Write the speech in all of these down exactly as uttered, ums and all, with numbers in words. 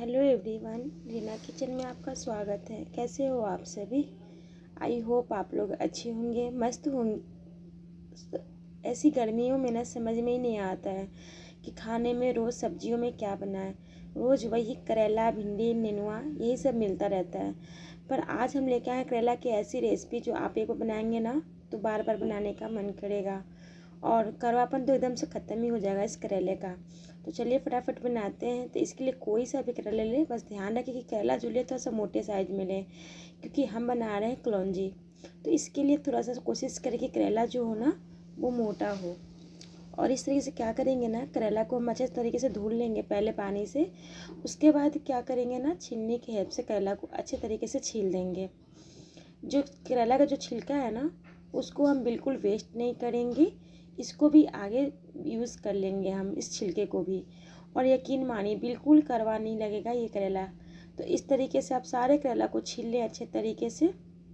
Hello everyone, Reena kitchen में आपका स्वागत है। कैसे हो आप सभी? आई होप आप लोग अच्छे होंगे, मस्त होंगे। ऐसी गर्मियों में ना समझ में ही नहीं आता है कि खाने में रोज़ सब्जियों में क्या बनाएं। रोज़ वही करेला, भिंडी, नेनुआ यही सब मिलता रहता है। पर आज हम लेके आए करेला की ऐसी रेसिपी जो आप एक बार बनाएंगे ना तो बार बार बनाने का मन करेगा और कड़वापन तो एकदम से ख़त्म ही हो जाएगा इस करेले का। तो चलिए फटाफट बनाते हैं। तो इसके लिए कोई सा भी करेला ले, बस ध्यान रखिए कि करेला जो ले थोड़ा सा मोटे साइज में लें, क्योंकि हम बना रहे हैं कलौंजी। तो इसके लिए थोड़ा सा कोशिश करें कि करेला जो हो ना वो मोटा हो। और इस तरीके से क्या करेंगे ना, करेला को हम अच्छे तरीके से धुल लेंगे पहले पानी से। उसके बाद क्या करेंगे ना, छीलने की हेल्प से करेला को अच्छे तरीके से छील देंगे। जो करेला का जो छिलका है ना उसको हम बिल्कुल वेस्ट नहीं करेंगे, इसको भी आगे यूज़ कर लेंगे हम, इस छिलके को भी। और यकीन मानिए बिल्कुल कड़वा नहीं लगेगा ये करेला। तो इस तरीके से आप सारे करेला को छील लें अच्छे तरीके से।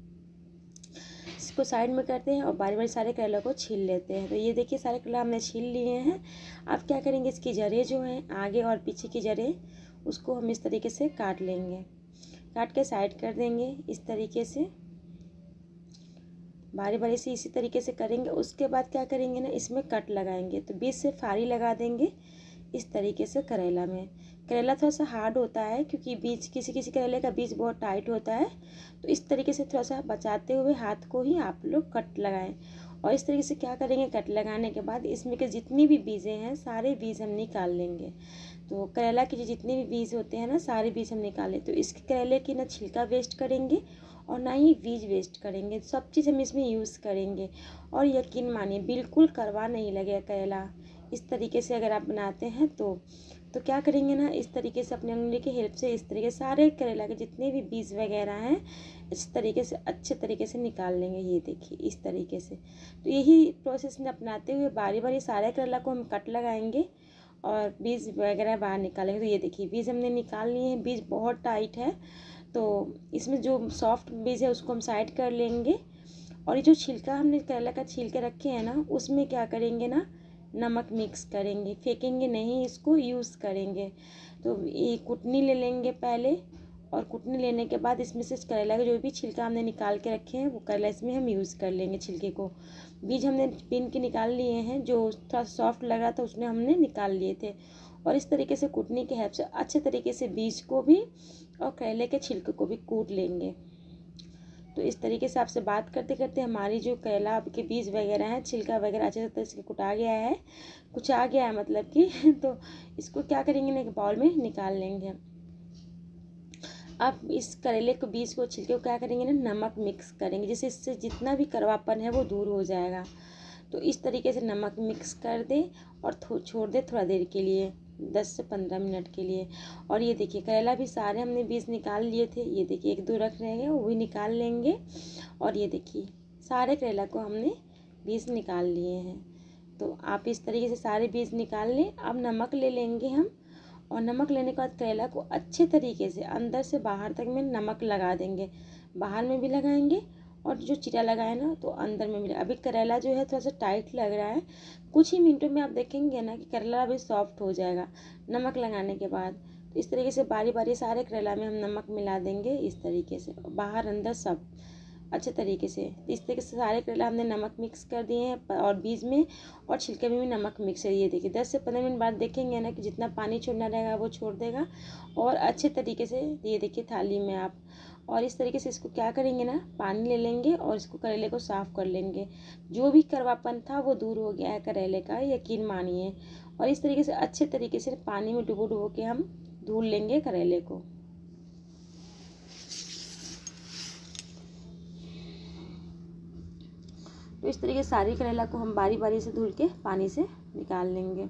इसको साइड में करते हैं और बारी बारी सारे करेला को छील लेते हैं। तो ये देखिए सारे करेला हमने छील लिए हैं। अब क्या करेंगे, इसकी जड़ें जो हैं आगे और पीछे की जड़ें उसको हम इस तरीके से काट लेंगे। काट के साइड कर देंगे इस तरीके से, बारी बारी से इसी तरीके से करेंगे। उसके बाद क्या करेंगे ना, इसमें कट लगाएंगे। तो बीच से फाड़ी लगा देंगे इस तरीके से। करेला में करेला थोड़ा सा हार्ड होता है क्योंकि बीज किसी किसी करेले का बीज बहुत टाइट होता है। तो इस तरीके से थोड़ा सा बचाते हुए हाथ को ही आप लोग कट लगाएं। और इस तरीके से क्या करेंगे, कट लगाने के बाद इसमें के जितनी भी बीजें हैं सारे बीज हम निकाल लेंगे। तो करेला के जो जितने भी बीज होते हैं ना सारे बीज हम निकालें। तो इस करेले की ना छिलका वेस्ट करेंगे और ना ही बीज वेस्ट करेंगे, सब चीज़ हम इसमें यूज़ करेंगे। और यकीन मानिए बिल्कुल कड़वा नहीं लगेगा करेला इस तरीके से अगर आप बनाते हैं तो। तो क्या करेंगे ना, इस तरीके से अपने उंगली की हेल्प से इस तरीके सारे करेला के जितने भी बीज वगैरह हैं इस तरीके से अच्छे तरीके से निकाल लेंगे। ये देखिए इस तरीके से। तो यही प्रोसेस में अपनाते हुए बारी बारी सारे करेला को हम कट लगाएंगे और बीज वगैरह बाहर निकालेंगे। तो ये देखिए बीज हमने निकाल लिए हैं। बीज बहुत टाइट है तो इसमें जो सॉफ्ट बीज है उसको हम साइड कर लेंगे। और ये जो छिलका हमने करेला का छील के रखे हैं ना उसमें क्या करेंगे ना, नमक मिक्स करेंगे, फेंकेंगे नहीं, इसको यूज़ करेंगे। तो ये कुटनी ले लेंगे पहले, और कुटनी लेने के बाद इसमें से करेला का जो भी छिलका हमने निकाल के रखे हैं वो करेला इसमें हम यूज़ कर लेंगे। छिलके को बीज हमने बीन के निकाल लिए हैं, जो थोड़ा सॉफ्ट लग रहा था उसने हमने निकाल लिए थे। और इस तरीके से कूटने की हेल्प से अच्छे तरीके से बीज को भी और करेले के छिलके को भी कूट लेंगे। तो इस तरीके से आपसे बात करते करते हमारी जो करेला के बीज वगैरह हैं, छिलका वगैरह अच्छे तरह से कुटा गया है, कुछ आ गया है मतलब कि तो इसको क्या करेंगे ना, एक बाउल में निकाल लेंगे। अब इस करेले के बीज को छिलके को क्या करेंगे ना, नमक मिक्स करेंगे, जिससे इससे जितना भी कड़वापन है वो दूर हो जाएगा। तो इस तरीके से नमक मिक्स कर दें और छोड़ दें थोड़ा देर के लिए, दस से पंद्रह मिनट के लिए। और ये देखिए करेला भी सारे हमने बीज निकाल लिए थे। ये देखिए एक दो रख रहे हैं वो भी निकाल लेंगे। और ये देखिए सारे करेला को हमने बीज निकाल लिए हैं। तो आप इस तरीके से सारे बीज निकाल लें। अब नमक ले लेंगे हम, और नमक लेने के बाद करेला को अच्छे तरीके से अंदर से बाहर तक में नमक लगा देंगे। बाहर में भी लगाएंगे और जो चिरा लगाए ना तो अंदर में भी। अभी करेला जो है थोड़ा सा टाइट लग रहा है, कुछ ही मिनटों में आप देखेंगे ना कि करेला अभी सॉफ्ट हो जाएगा नमक लगाने के बाद। तो इस तरीके से बारी बारी सारे करेला में हम नमक मिला देंगे इस तरीके से, बाहर अंदर सब अच्छे तरीके से। इस तरीके से सारे करेला हमने नमक मिक्स कर दिए हैं और बीज में और छिलके में भी नमक मिक्स है। ये देखिए दस से पंद्रह मिनट बाद देखेंगे ना कि जितना पानी छोड़ना रहेगा वो छोड़ देगा। और अच्छे तरीके से ये देखिए थाली में आप, और इस तरीके से इसको क्या करेंगे ना, पानी ले लेंगे और इसको करेले को साफ़ कर लेंगे। जो भी कड़वापन था वो दूर हो गया है करेले का, यकीन मानिए। और इस तरीके से अच्छे तरीके से पानी में डुबो डुबो के हम धुल लेंगे करेले को। तो इस तरीके से सारी करेला को हम बारी बारी से धुल के पानी से निकाल लेंगे।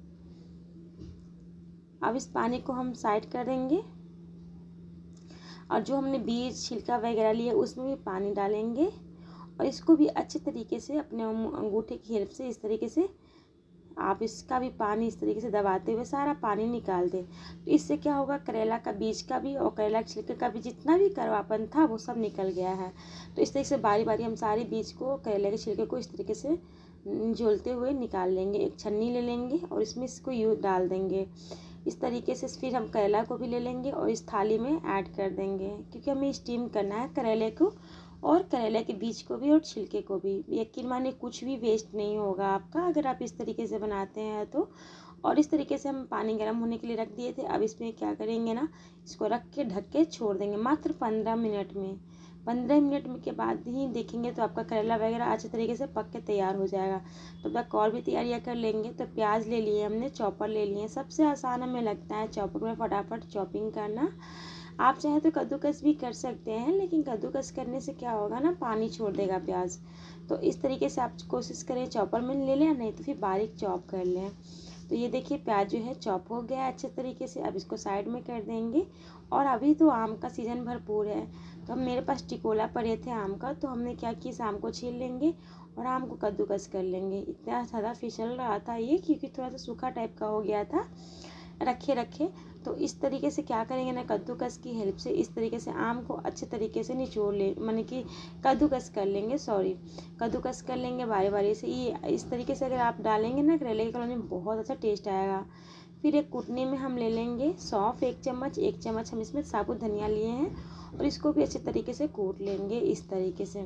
अब इस पानी को हम साइड कर देंगे और जो हमने बीज छिलका वगैरह लिया उसमें भी पानी डालेंगे और इसको भी अच्छे तरीके से अपने अंगूठे की हेल्प से इस तरीके से आप इसका भी पानी इस तरीके से दबाते हुए सारा पानी निकाल दें। तो इससे क्या होगा, करेला का बीज का भी और करेला के छिलके का भी जितना भी कड़वापन था वो सब निकल गया है। तो इस तरीके से बारी बारी हम सारे बीज को, करेले के छिलके को इस तरीके से निचोड़ते हुए निकाल लेंगे। एक छन्नी ले लेंगे और इसमें इसको यूँ डाल देंगे। इस तरीके से फिर हम करेला को भी ले लेंगे और इस थाली में ऐड कर देंगे, क्योंकि हमें स्टीम करना है करेले को और करेले के बीज को भी और छिलके को भी। यकीन मानिए कुछ भी वेस्ट नहीं होगा आपका अगर आप इस तरीके से बनाते हैं तो। और इस तरीके से हम पानी गर्म होने के लिए रख दिए थे। अब इसमें क्या करेंगे ना, इसको रख के ढक के छोड़ देंगे मात्र पंद्रह मिनट में। पंद्रह मिनट के बाद ही देखेंगे तो आपका करेला वगैरह अच्छे तरीके से पक के तैयार हो जाएगा। तो तक और भी तैयारियां कर लेंगे। तो प्याज ले लिए हमने, चॉपर ले लिए। सबसे आसान हमें लगता है चॉपर में फटाफट चॉपिंग करना। आप चाहे तो कद्दूकस भी कर सकते हैं, लेकिन कद्दूकस करने से क्या होगा ना, पानी छोड़ देगा प्याज। तो इस तरीके से आप कोशिश करें चॉपर में ले लें, नहीं तो फिर बारीक चॉप कर लें। तो ये देखिए प्याज जो है चॉप हो गया है अच्छे तरीके से। अब इसको साइड में कर देंगे। और अभी तो आम का सीज़न भरपूर है, तो हम मेरे पास टिकोला पड़े थे आम का, तो हमने क्या किया, इस आम को छील लेंगे और आम को कद्दूकस कर लेंगे। इतना ज़्यादा फिसल रहा था ये, क्योंकि थोड़ा सा सूखा टाइप का हो गया था रखे रखे। तो इस तरीके से क्या करेंगे ना, कद्दूकस की हेल्प से इस तरीके से आम को अच्छे तरीके से निचोड़ ले, माने कि कद्दूकस कर लेंगे, सॉरी कद्दूकस कर लेंगे बारी बारी से। ये इस तरीके से अगर आप डालेंगे ना करेले की कलौंजी में, बहुत अच्छा टेस्ट आएगा। फिर एक कुटनी में हम ले लेंगे सौंफ एक चम्मच, एक चम्मच हम इसमें साबुत धनिया लिए हैं और इसको भी अच्छे तरीके से कूट लेंगे इस तरीके से।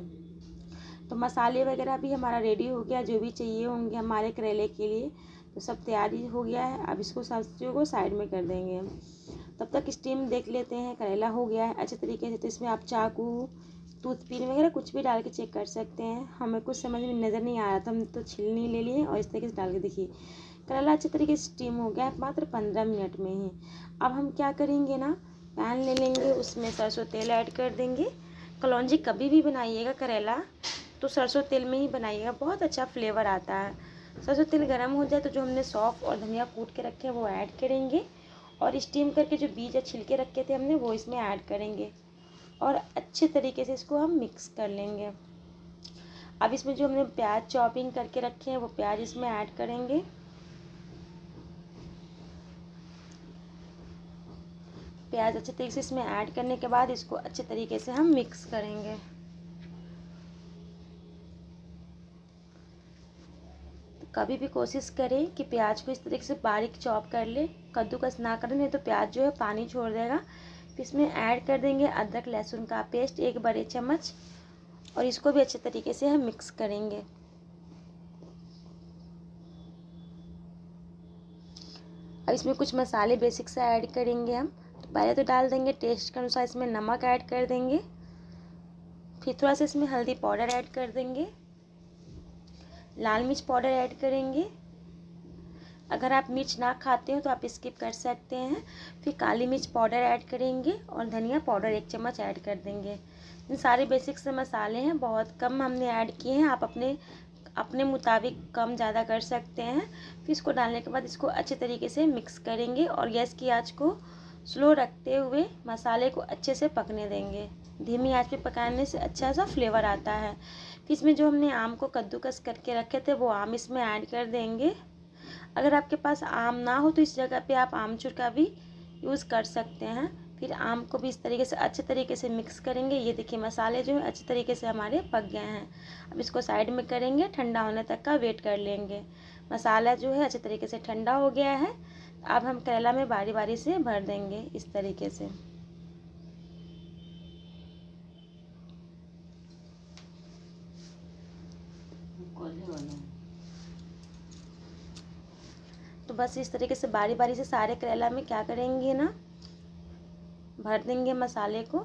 तो मसाले वगैरह भी हमारा रेडी हो गया, जो भी चाहिए होंगे हमारे करेले के लिए, तो सब तैयारी हो गया है। अब इसको सब्जियों को साइड में कर देंगे। तब तक स्टीम देख लेते हैं। करेला हो गया है अच्छे तरीके से। तो इसमें आप चाकू, टूथपिन वगैरह कुछ भी डाल के चेक कर सकते हैं। हमें कुछ समझ में नज़र नहीं आ रहा था, हम तो छीलनी ले लिए और इस तरीके से डाल के देखिए करेला अच्छे तरीके से स्टीम हो गया है मात्र पंद्रह मिनट में ही। अब हम क्या करेंगे ना, पैन ले लेंगे, उसमें सरसों तेल ऐड कर देंगे। कलौंजी कभी भी बनाइएगा करेला तो सरसों तेल में ही बनाइएगा, बहुत अच्छा फ्लेवर आता है। सरसों तेल गर्म हो जाए तो जो हमने सौंफ और धनिया कूट के रखे हैं वो ऐड करेंगे और स्टीम करके जो बीज या छिलके रखे थे हमने वो इसमें ऐड करेंगे और अच्छे तरीके से इसको हम मिक्स कर लेंगे। अब इसमें जो हमने प्याज चॉपिंग करके रखे हैं वो प्याज इसमें ऐड करेंगे। प्याज अच्छे तरीके से इसमें ऐड करने के बाद इसको अच्छे तरीके से हम मिक्स करेंगे। कभी भी कोशिश करें कि प्याज को इस तरीके से बारीक चॉप कर ले, कद्दूकस ना करें, नहीं तो प्याज जो है पानी छोड़ देगा। फिर इसमें ऐड कर देंगे अदरक लहसुन का पेस्ट एक बड़े चम्मच और इसको भी अच्छे तरीके से हम मिक्स करेंगे। अब इसमें कुछ मसाले बेसिक से ऐड करेंगे हम। तो पहले तो डाल देंगे टेस्ट के अनुसार इसमें नमक ऐड कर देंगे, फिर थोड़ा सा इसमें हल्दी पाउडर ऐड कर देंगे, लाल मिर्च पाउडर ऐड करेंगे। अगर आप मिर्च ना खाते हो तो आप स्किप कर सकते हैं। फिर काली मिर्च पाउडर ऐड करेंगे और धनिया पाउडर एक चम्मच ऐड कर देंगे। इन सारे बेसिक से मसाले हैं, बहुत कम हमने ऐड किए हैं, आप अपने अपने मुताबिक कम ज़्यादा कर सकते हैं। फिर इसको डालने के बाद इसको अच्छे तरीके से मिक्स करेंगे और गैस की आंच को स्लो रखते हुए मसाले को अच्छे से पकने देंगे। धीमी आंच पे पकाने से अच्छा सा फ्लेवर आता है। फिर इसमें जो हमने आम को कद्दूकस करके रखे थे वो आम इसमें ऐड कर देंगे। अगर आपके पास आम ना हो तो इस जगह पे आप आमचूर का भी यूज़ कर सकते हैं। फिर आम को भी इस तरीके से अच्छे तरीके से मिक्स करेंगे। ये देखिए मसाले जो है अच्छे तरीके से हमारे पक गए हैं। अब इसको साइड में करेंगे, ठंडा होने तक का वेट कर लेंगे। मसाला जो है अच्छे तरीके से ठंडा हो गया है। अब हम करेला में बारी बारी से भर देंगे इस तरीके से। तो बस इस तरीके से बारी बारी से सारे करेला में क्या करेंगे ना, भर देंगे मसाले को।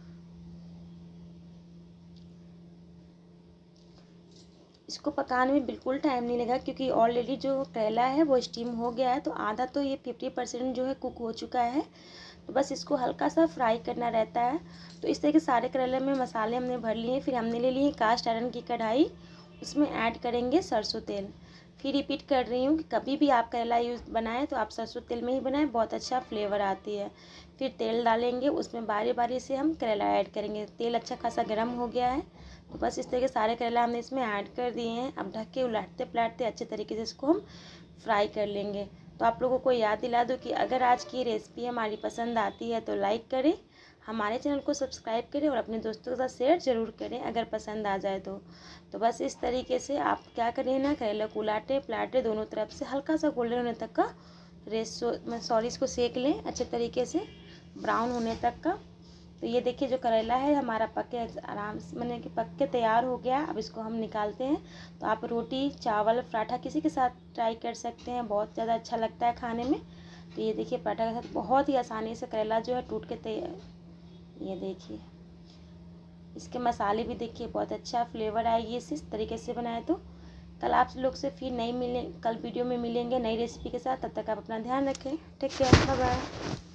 इसको पकाने में बिल्कुल टाइम नहीं लगेगा, क्योंकि ऑलरेडी जो करेला है वो स्टीम हो गया है, तो आधा तो ये फिफ्टी परसेंट जो है कुक हो चुका है। तो बस इसको हल्का सा फ्राई करना रहता है। तो इस तरह के सारे करेले में मसाले हमने भर लिए। फिर हमने ले लिए कास्ट आयरन की कढ़ाई, उसमें ऐड करेंगे सरसों तेल। फिर रिपीट कर रही हूँ कि कभी भी आप करेला यूज़ बनाएं तो आप सरसों तेल में ही बनाएं, बहुत अच्छा फ्लेवर आती है। फिर तेल डालेंगे, उसमें बारी बारी से हम करेला ऐड करेंगे। तेल अच्छा खासा गर्म हो गया है। तो बस इस तरह के सारे करेला हमने इसमें ऐड कर दिए हैं। अब ढक के उलटते पलटते अच्छे तरीके से इसको हम फ्राई कर लेंगे। तो आप लोगों को याद दिला दूँ कि अगर आज की रेसिपी हमारी पसंद आती है तो लाइक करें, हमारे चैनल को सब्सक्राइब करें और अपने दोस्तों के साथ शेयर ज़रूर करें अगर पसंद आ जाए तो। तो बस इस तरीके से आप क्या करें ना, करेला को उलाटे पलाटे दोनों तरफ से हल्का सा गोल्डन होने तक का रेसो मैं सॉरी इसको सेक लें अच्छे तरीके से ब्राउन होने तक का। तो ये देखिए जो करेला है हमारा पक के आराम से मैंने कि पक के तैयार हो गया। अब इसको हम निकालते हैं। तो आप रोटी चावल पराठा किसी के साथ ट्राई कर सकते हैं, बहुत ज़्यादा अच्छा लगता है खाने में। तो ये देखिए पराठा के साथ बहुत ही आसानी से करेला जो है टूट के तैयार, ये देखिए इसके मसाले भी देखिए बहुत अच्छा फ्लेवर आएगी इस तरीके से बनाए। तो कल आप लोग से फिर नई मिले कल वीडियो में मिलेंगे नई रेसिपी के साथ। तब तक आप अपना ध्यान रखें। Take care, bye bye.